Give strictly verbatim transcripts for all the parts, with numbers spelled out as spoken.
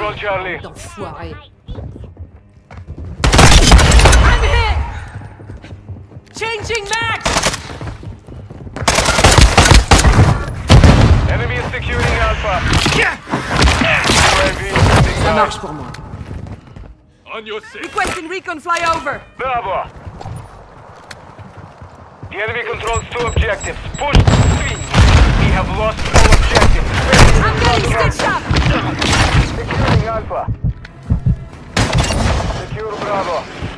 control Charlie. D'enfoiré. I'm hit! Changing max! Enemy is securing Alpha. Ça marche pour moi. On your six. Requesting recon flyover. Bravo. The enemy controls two objectives. Push three. We have lost all objectives. I'm getting stitched up! Securing Alpha. Secure Bravo.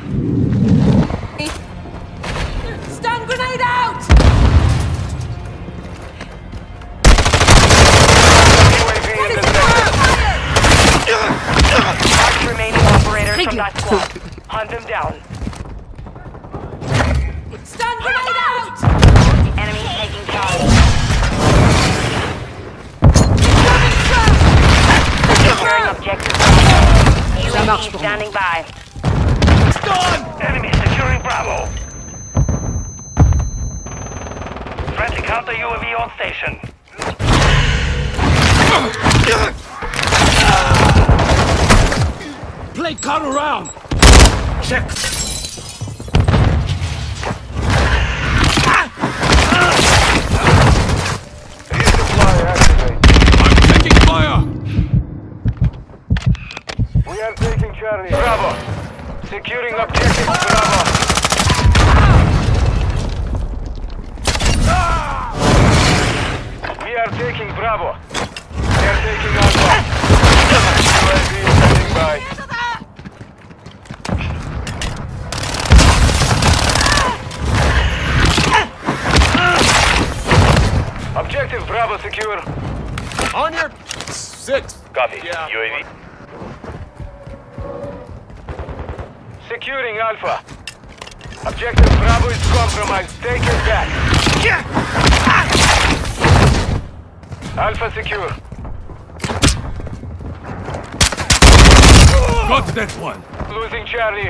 Stun grenade out! U A V in the sector. Last remaining operators from that squad. Hunt them down. Stun grenade out! Enemy taking Charlie. Securing objective. Ça marche pour moi. Standing by. Enemy securing Bravo. Friendly counter U A V on station. Play cut around. Check. Resupply activate. I'm taking fire. We are taking Charlie. Bravo. Securing objective Bravo. We are taking Bravo. We are taking Alpha. U A V standing by. Objective Bravo secure. On your six. Copy. Yeah. U A V. Securing Alpha. Objective Bravo is compromised. Take it back. Alpha secure. Got that one. Losing Charlie.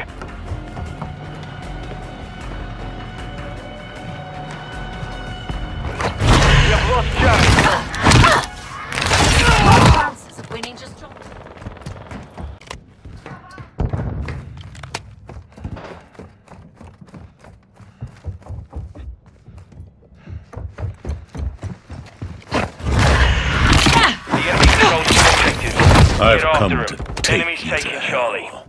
We have lost Charlie. Chances of winning just dropped. The enemy controls two objectives. I've Get come after to him. take Enemy's you taking to Charlie. hell.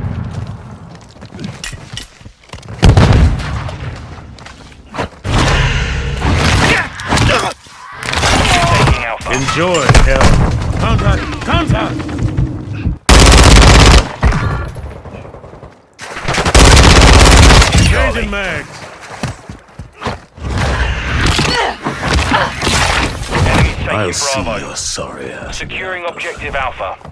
Taking Alpha. Enjoy, hell. Contact! Contact! Changing mags. Enemy taking I'll see Bravo. your sorry ass. Securing objective Alpha.